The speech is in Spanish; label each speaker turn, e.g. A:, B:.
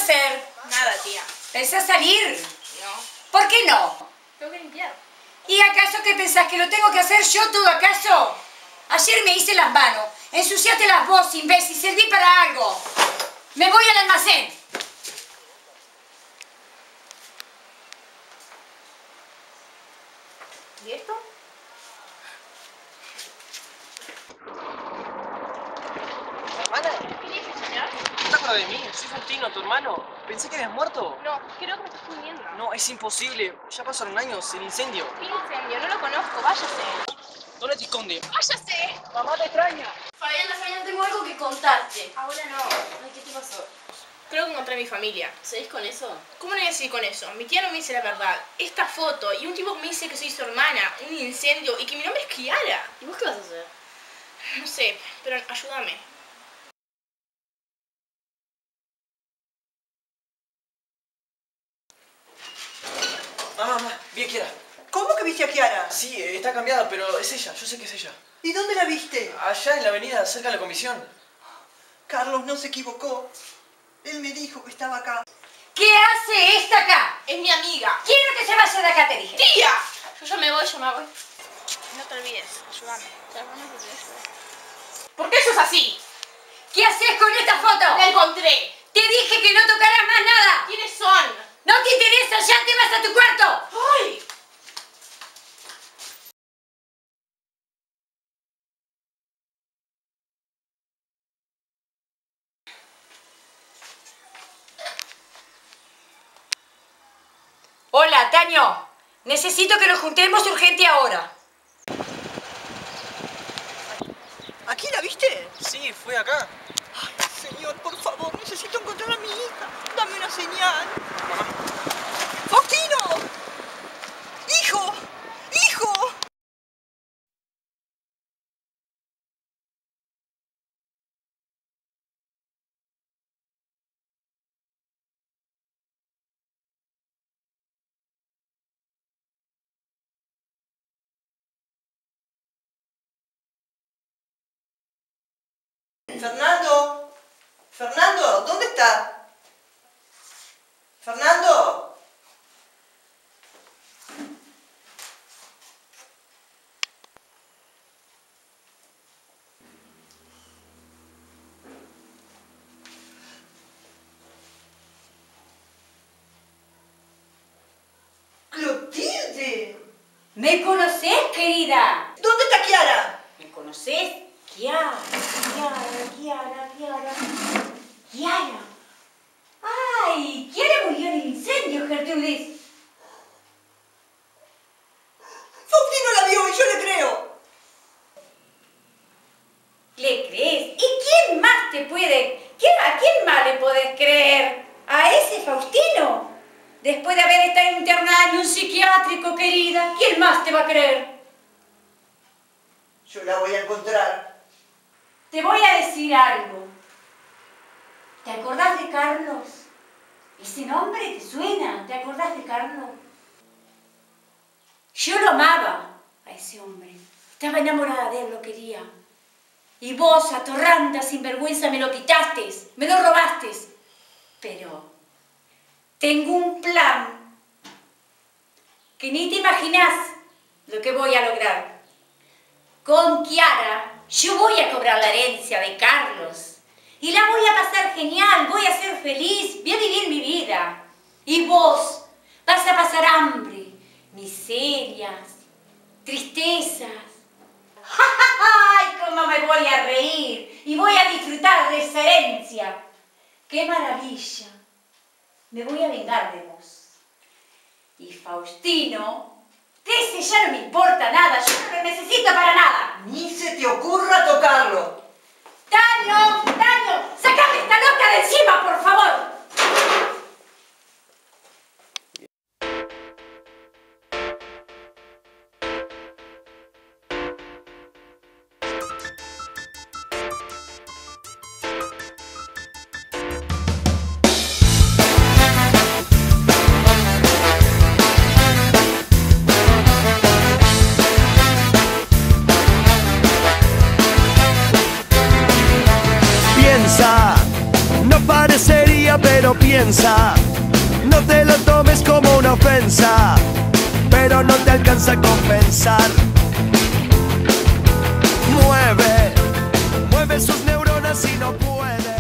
A: hacer?
B: Nada, tía.
A: ¿Pensás salir?
B: No.
A: ¿Por qué no?
B: Tengo que limpiar.
A: ¿Y acaso qué pensás, que lo tengo que hacer yo todo acaso? Ayer me hice las manos, ensuciátelas vos, imbécil, serví para algo. Me voy al almacén.
B: ¿Y esto?
C: ¿Hermana?
B: ¿Qué le dices, señor?
C: ¿No te acuerdas de mí? Soy Faustino, tu hermano. Pensé que habías muerto.
B: No, creo que me estás confundiendo.
C: No, es imposible. Ya pasaron años, el incendio.
B: ¿Qué incendio? No lo conozco, váyase.
C: ¿Dónde te esconde?
B: ¡Váyase!
C: Mamá te extraña.
D: Fabián, tengo algo que contarte.
B: Ahora no.
D: Ay, ¿qué te pasó?
B: Creo que encontré a mi familia.
D: ¿Seguís con eso?
B: ¿Cómo no voy a decir con eso? Mi tía no me dice la verdad. Esta foto y un tipo que me dice que soy su hermana, un incendio y que mi nombre es Kiara.
D: ¿Y vos qué vas a hacer?
B: No sé, pero ayúdame.
C: Mamá, vi a Kiara.
E: ¿Cómo que viste a Kiara?
C: Sí, está cambiada, pero es ella. Yo sé que es ella.
E: ¿Y dónde la viste?
C: Allá en la avenida, cerca de la comisión.
E: Carlos no se equivocó. Él me dijo que estaba acá.
A: ¿Qué hace esta acá?
B: Es mi amiga.
A: Quiero que se vaya de acá, te dije.
B: ¡Tía! Yo ya me voy. No te olvides, ayúdame. ¿Por qué sos así?
A: ¿Qué haces con esta foto?
B: La encontré.
A: Te dije que no tocaras más nada.
B: ¿Quiénes son?
A: No te interesa, ya te vas a tu cuarto.
B: ¡Ay!
A: Hola, Taño. Necesito que nos juntemos urgente ahora.
E: ¿Aquí la viste?
C: Sí, fue acá.
E: Ay, señor, por favor, necesito encontrar a mi hija. Dame una señal.
C: Mamá.
E: ¡Faustino! ¡Hijo! ¡Hijo! Fernando. Fernando, ¿dónde está? Fernando. Clotilde.
A: ¿Me conocés, querida?
E: ¿Dónde está Kiara?
A: ¿Me conocés? Kiara. ¡Ay! Kiara murió en el incendio, Gertrudis.
E: Faustino la vio y yo le creo.
A: ¿Le crees? ¿Y quién más te puede? ¿A quién más le podés creer? ¿A ese Faustino? Después de haber estado internada en un psiquiátrico, querida, ¿quién más te va a creer?
E: Yo la voy a encontrar.
A: Te voy a decir algo. ¿Te acordás de Carlos? ¿Ese nombre te suena? ¿Te acordás de Carlos? Yo lo amaba a ese hombre. Estaba enamorada de él, lo quería. Y vos, atorranta, sinvergüenza, me lo quitaste, me lo robaste. Pero tengo un plan que ni te imaginás lo que voy a lograr. Con Kiara yo voy a cobrar la herencia de Carlos. Y la voy a pasar genial, voy a ser feliz, voy a vivir mi vida. Y vos vas a pasar hambre, miserias, tristezas. ¡Ay, cómo me voy a reír! Y voy a disfrutar de esa herencia. ¡Qué maravilla! Me voy a vengar de vos. Y Faustino, de ese ya no me importa nada, yo no lo necesito para nada.
E: Ni se te ocurra tocarlo.
A: ¡Taño! ¡Sácame esta loca de encima, por favor!
F: No parecería mía, pero piensa, no te lo tomes como una ofensa, pero no te alcanza a compensar. Mueve sus neuronas y no puede.